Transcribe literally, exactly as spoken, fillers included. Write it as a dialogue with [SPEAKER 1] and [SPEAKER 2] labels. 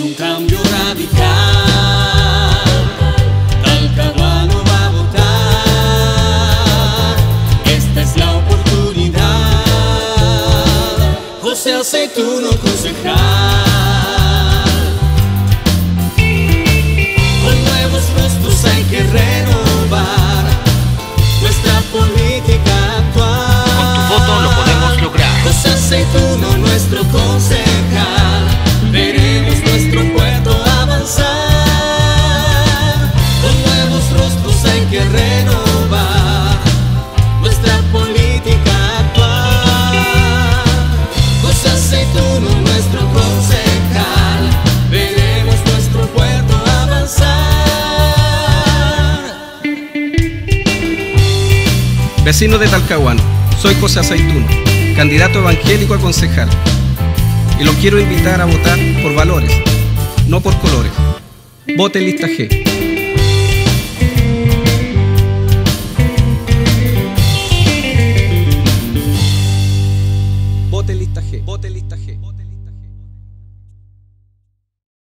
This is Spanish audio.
[SPEAKER 1] un cambio radical. Talcahuano va a votar, esta es la oportunidad. José Aceituno, concejal. Con nuevos rostros hay que renovar nuestra política actual.
[SPEAKER 2] Con tu voto lo podemos lograr.
[SPEAKER 1] José Aceituno, nuestro concejal, veremos nuestro puerto avanzar. Con nuevos rostros hay que renovar nuestra política actual. José Aceituno, nuestro concejal, veremos nuestro puerto avanzar.
[SPEAKER 3] Vecinos de Talcahuano, soy José Aceituno, candidato evangélico a concejal, y los quiero invitar a votar por valores, no por colores. Vote en lista G. Vote en lista G. Vote en lista G.